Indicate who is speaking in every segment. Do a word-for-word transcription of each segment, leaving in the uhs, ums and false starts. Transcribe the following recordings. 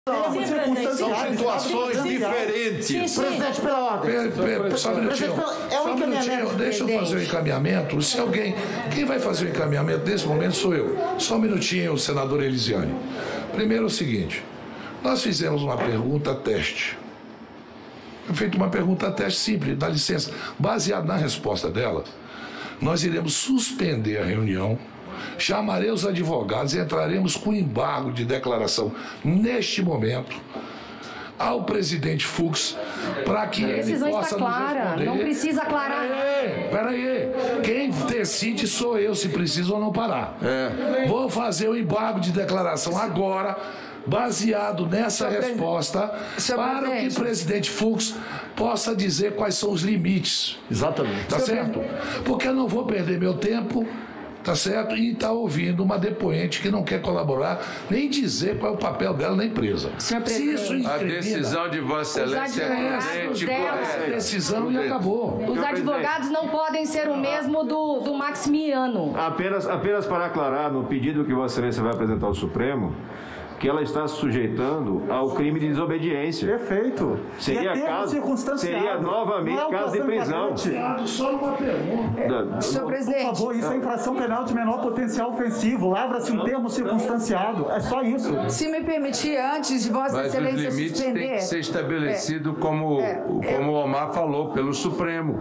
Speaker 1: São situações diferentes.
Speaker 2: Sim, sim.
Speaker 3: Presidente, pela ordem.
Speaker 4: Só um minutinho.
Speaker 3: É um
Speaker 4: Só um minutinho. Deixa eu fazer o encaminhamento. Se alguém... Quem vai fazer o encaminhamento nesse momento sou eu. Só um minutinho, senador Elisiane. Primeiro é o seguinte. Nós fizemos uma pergunta teste. Foi feita uma pergunta teste simples, dá licença. Baseado na resposta dela, nós iremos suspender a reunião, chamarei os advogados e entraremos com embargo de declaração neste momento ao presidente Fux para que ele possa nos responder. A decisão está clara,
Speaker 2: não precisa aclarar.
Speaker 4: Peraí, peraí. Quem decide sou eu se precisa ou não parar.
Speaker 1: É.
Speaker 4: Vou fazer o embargo de declaração agora, baseado nessa
Speaker 2: Senhor
Speaker 4: resposta, para que o presidente Fux possa dizer quais são os limites.
Speaker 1: Exatamente.
Speaker 4: Tá certo? Porque eu não vou perder meu tempo, tá certo? E tá ouvindo uma depoente que não quer colaborar, nem dizer qual é o papel dela na empresa.
Speaker 2: Senhor
Speaker 4: Se isso
Speaker 2: presidente,
Speaker 1: A
Speaker 4: incrimina,
Speaker 1: decisão de Vossa Excelência é
Speaker 2: advogados
Speaker 1: prudente,
Speaker 2: dela-
Speaker 4: essa decisão e acabou.
Speaker 2: os advogados não podem ser o mesmo do, do Maximiano.
Speaker 5: Apenas, apenas para aclarar, no pedido que Vossa Excelência vai apresentar ao Supremo, que ela está se sujeitando ao crime de desobediência.
Speaker 6: Perfeito.
Speaker 5: Seria,
Speaker 6: E é
Speaker 5: caso,
Speaker 6: circunstanciado.
Speaker 5: seria novamente
Speaker 6: Não é
Speaker 5: caso de
Speaker 6: autuação
Speaker 5: prisão.
Speaker 6: flagrante.
Speaker 4: Só uma pergunta.
Speaker 2: Senhor
Speaker 6: Por
Speaker 2: presidente,
Speaker 6: favor, isso é infração penal de menor potencial ofensivo. Lavra-se um termo circunstanciado. É só isso.
Speaker 7: Se me permitir, antes de Vossa
Speaker 1: Mas os
Speaker 7: Excelência
Speaker 1: limites têm
Speaker 7: suspender...
Speaker 1: que ser estabelecidos como,
Speaker 7: É, é.
Speaker 1: como o Omar falou, pelo Supremo.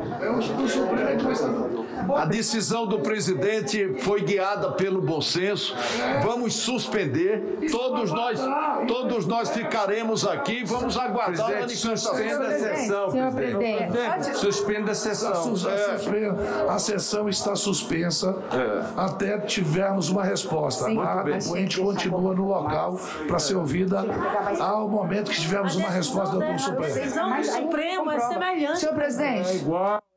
Speaker 8: A decisão do presidente foi guiada pelo bom senso. Vamos suspender. Todos nós, todos nós ficaremos aqui. Vamos aguardar a
Speaker 1: Presidente,
Speaker 8: manifestação.
Speaker 1: suspenda a sessão.
Speaker 2: senhor
Speaker 1: presidente.
Speaker 2: presidente,
Speaker 1: Suspenda a sessão.
Speaker 4: A sessão está suspensa até tivermos uma resposta. A depoente continua no local para ser ouvida ao momento que tivermos uma resposta do Supremo.
Speaker 2: decisão do Supremo é semelhante.
Speaker 7: Senhor presidente,
Speaker 5: Igual.